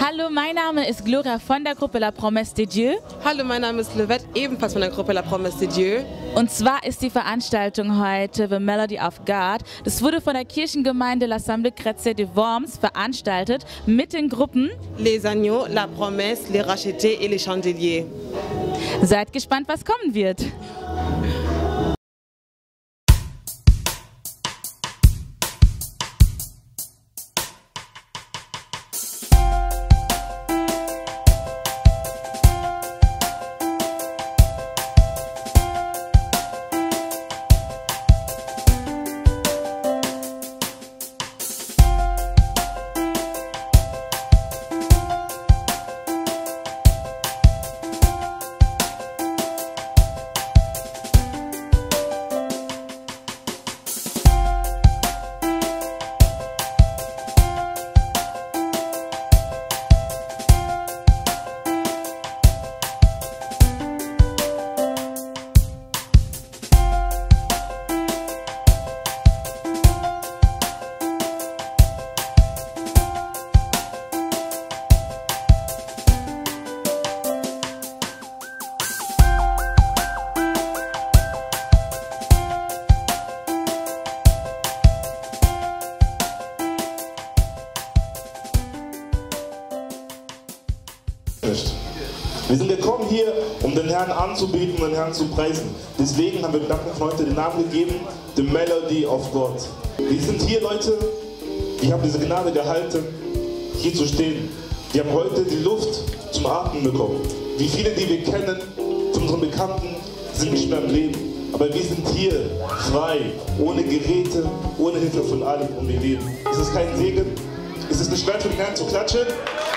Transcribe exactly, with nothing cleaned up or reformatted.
Hallo, mein Name ist Gloria von der Gruppe La Promesse de Dieu. Hallo, mein Name ist Levette, ebenfalls von der Gruppe La Promesse de Dieu. Und zwar ist die Veranstaltung heute The Melody of God. Das wurde von der Kirchengemeinde L'Assemblée Chrétienne de Worms veranstaltet mit den Gruppen Les Agneaux, La Promesse, Les Rachetés et Les Chandeliers. Seid gespannt, was kommen wird. Wir sind gekommen hier, um den Herrn anzubeten und den Herrn zu preisen. Deswegen haben wir Gedanken von heute den Namen gegeben, The Melody of God. Wir sind hier Leute, die haben diese Gnade gehalten, hier zu stehen. Wir haben heute die Luft zum Atmen bekommen. Wie viele, die wir kennen, von unseren Bekannten, sind nicht mehr im Leben. Aber wir sind hier, frei, ohne Geräte, ohne Hilfe von allem und wir leben. Ist es kein Segen? Ist es nicht wert für den Herrn zu klatschen?